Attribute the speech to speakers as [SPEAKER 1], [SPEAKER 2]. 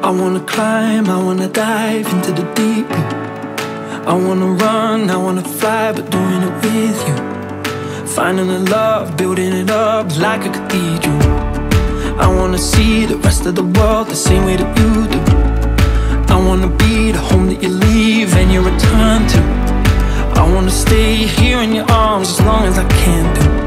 [SPEAKER 1] I wanna climb, I wanna dive into the deep. I wanna run, I wanna fly, but doing it with you. Finding the love, building it up like a cathedral. I wanna see the rest of the world the same way that you do. I wanna be the home that you leave and you return to. I wanna stay here in your arms as long as I can do.